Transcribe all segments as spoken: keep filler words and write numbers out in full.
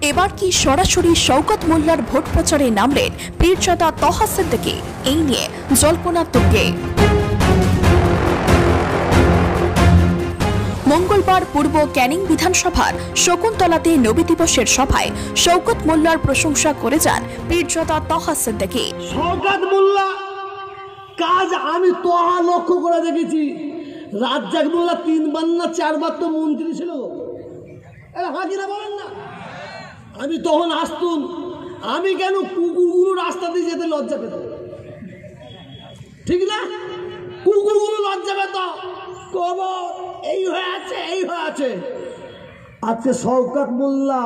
এবার কি সরাসরি শওকত মোল্লার ভোট প্রচারে নামলেন পীরজাদা তহা সিদ্দিকী? এই নিয়ে জল্পনা তুঙ্গে। মঙ্গলবার পূর্ব ক্যানিং বিধানসভার শকুন্তলাতে নবী দিবসের সভায় শওকত মোল্লার প্রশংসা করে যান পীরজাদা তহা সিদ্দিকী। শওকত মোল্লা কাজ আমি তহা লক্ষ্য করে দেখেছি। রাজ্জাক মোল্লা তিনবার না চারবার তো মন্ত্রী ছিল। হাজিরা বলেন না, আমি তখন আসতুন, আমি কেন কুকুরগুলো রাস্তা দিয়ে যেতে লজ্জা পেত? ঠিক না? কুকুরগুলো লজ্জা পেত, কবর এই হয়ে আছে এই হয়ে আছে। আজকে শওকত মোল্লা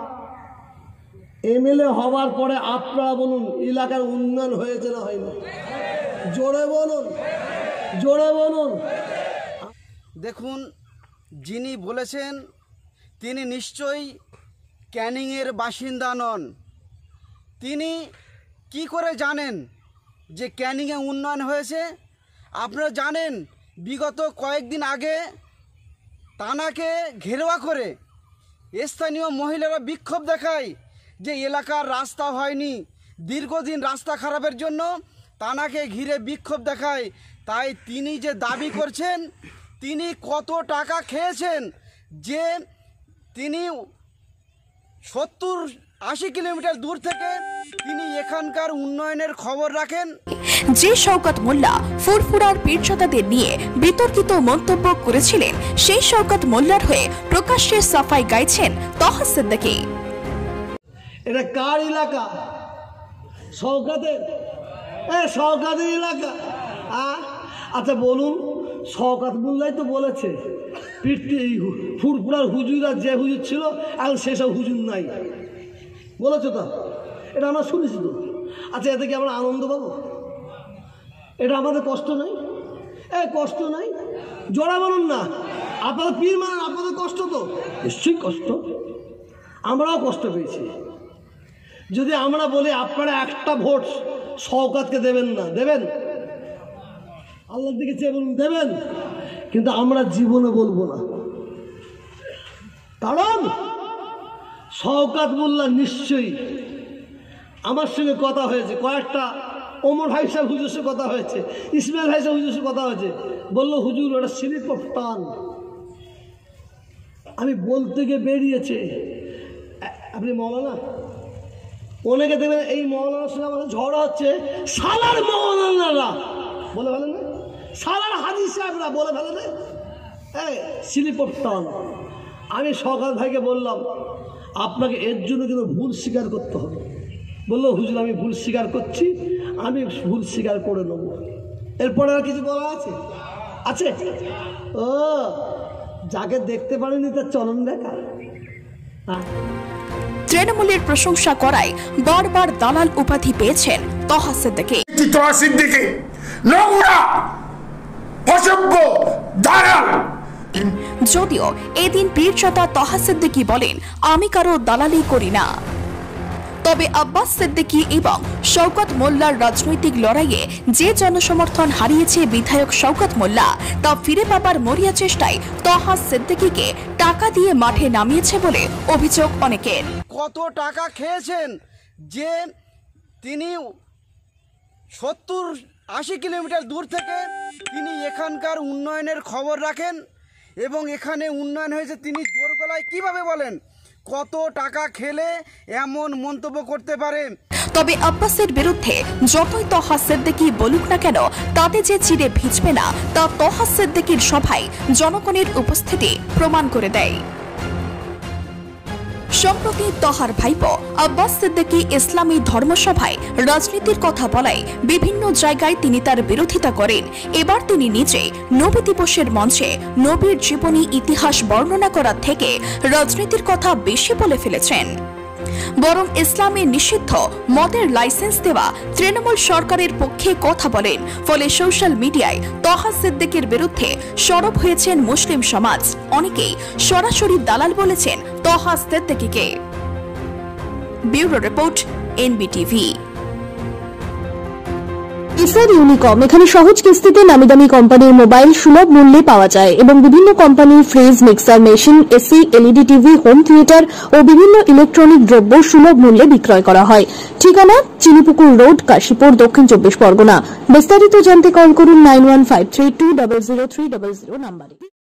এমএলএ হওয়ার পরে আপনারা বলুন এলাকার উন্নয়ন হয়েছে না হয়নি? জোরে বলুন, জোরে বলুন। দেখুন, যিনি বলেছেন তিনি নিশ্চয়ই ক্যানিংয়ের বাসিন্দা নন। তিনি কি করে জানেন যে ক্যানিংয়ে উন্নয়ন হয়েছে? আপনারা জানেন বিগত কয়েকদিন আগে তানাকে ঘেরোয়া করে স্থানীয় মহিলারা বিক্ষোভ দেখায় যে এলাকার রাস্তা হয়নি, দীর্ঘদিন রাস্তা খারাপের জন্য তানাকে ঘিরে বিক্ষোভ দেখায়। তাই তিনি যে দাবি করছেন তিনি কত টাকা খেয়েছেন যে তিনি সত্তর আশি কিলোমিটার দূর থেকে তিনি এখানকার উন্নয়নের খবর রাখেন। যে শওকত মোল্লা ফুরফুরার পীরজাদাদের নিয়ে বিতর্কিত মন্তব্য করেছিলেন, সেই শওকত মোল্লার হয়ে প্রকাশ্যে সাফাই গাইছেন তহা সিদ্দিকী। এটা কার এলাকা? শওকতের? এ শওকতের এলাকা। আচ্ছা বলুন, শওকত মোল্লাই তো বলেছে পীরটি ফুরফুরার হুজুরা যে হুজুর ছিল এখন সেসব হুজুর নাই, বলেছে তো? এটা আমরা শুনেছি তো। আচ্ছা এতে কি আমরা আনন্দ পাবো? এটা আমাদের কষ্ট নাই? এ কষ্ট নাই? জোড়া বলুন না। আপনাদের পীর মানেন, আপনাদের কষ্ট তো নিশ্চয়ই কষ্ট। আমরাও কষ্ট পেয়েছি। যদি আমরা বলি আপনারা একটা ভোট শওকতকে দেবেন না, দেবেন? আল্লাহর দিকে চেয়ে বলুন দেবেন, কিন্তু আমরা জীবনে বলবো না। কারণ শওকত মোল্লা নিশ্চয়ই আমার সঙ্গে কথা হয়েছে, কয়েকটা ওমর ভাই সাহেব হুজুর সঙ্গে কথা হয়েছে, ইসমাইল ভাই সাহেব হুজুর সঙ্গে কথা হয়েছে। বললো হুজুর ওটা স্লিপ অফ টান। আমি বলতে গিয়ে বেরিয়েছে। আপনি মৌলানা, অনেকে দেবেন এই মৌলানার সঙ্গে আমাদের ঝড় হচ্ছে, সালার মৌলানারা বলে ফেলে না, সালার হাজি সাহেবরা বলে ফেলে না, এই স্লিপ অফ টান। আমি শওকত ভাইকে বললাম আপনাকে এর জন্য কিন্তু ভুল স্বীকার করতে হবে। বললো হুজুর আমি ভুল স্বীকার করছি, আমি ভুল স্বীকার করে নেব। এরপরে আর কিছু বলা আছে? আছে? ও যাকে দেখতে পারেনি তার চলন দেখা। তৃণমূলের প্রশংসা করায় বারবার দালাল উপাধি পেয়েছেন তহা সিদ্দিকী। তহা সিদ্দিকী নোংরা অসভ্য দালাল। যদিও এদিন পীরজাদা তহা সিদ্দিকী বলেন আমি কারো দালালি করি না, তবে আব্বাস সিদ্দিকী এবং শওকত মোল্লার রাজনৈতিক লড়াইয়ে যে জনসমর্থন হারিয়েছে বিধায়ক শওকত মোল্লা তা ফিরে পাবার মরিয়া চেষ্টায় তহা সিদ্দিকীকে টাকা দিয়ে মাঠে নামিয়েছে বলে অভিযোগ অনেকের। কত টাকা খেয়েছেন যে তিনি সত্তর আশি কিলোমিটার দূর থেকে তিনি এখানকার উন্নয়নের খবর রাখেন এবং এখানে উন্নয়ন হয়েছে তিনি জোর গলায় কিভাবে বলেন? কত টাকা খেলে এমন মন্তব্য করতে পারে? তবে আব্বাসের বিরুদ্ধে যতই তহা সিদ্দিকী বলুক না কেন তাতে যে চিরে ভিজবে না তা তহা সিদ্দিকীর সভায় জনগণের উপস্থিতি প্রমাণ করে দেয়। সম্প্রতি তহার ভাইপো আব্বাস সিদ্দিকী ইসলামী ধর্মসভায় রাজনীতির কথা বলায় বিভিন্ন জায়গায় তিনি তার বিরোধিতা করেন। এবার তিনি নিজে নবী দিবসের মঞ্চে নবীর জীবনী ইতিহাস বর্ণনা করার থেকে রাজনীতির কথা বেশি বলে ফেলেছেন। বরং ইসলামে নিষিদ্ধ মদের লাইসেন্স দেওয়া তৃণমূল সরকারের পক্ষে কথা বলেন। ফলে সোশ্যাল মিডিয়ায় তহা সিদ্দিকীর বিরুদ্ধে সরব হয়েছেন মুসলিম সমাজ। অনেকেই সরাসরি দালাল বলেছেন Taha Siddiqui. Bureau report, NBTV. SR Unicom এখানে সহজ কিস্তিতে নামি দামি কোম্পানির মোবাইল সুলভ মূল্যে পাওয়া যায় এবং বিভিন্ন কোম্পানির fridge, mixer machine, AC, LED TV, home theatre ও বিভিন্ন ইলেকট্রনিক দ্রব্য সুলভ মূল্যে বিক্রয় করা হয়। ঠিকানা চিনিপুকুর রোড, কাশীপুর, দক্ষিণ চব্বিশ পরগনা। বিস্তারিত জানতে কল করুন nine one five three two zero zero three zero zero নাম্বারে।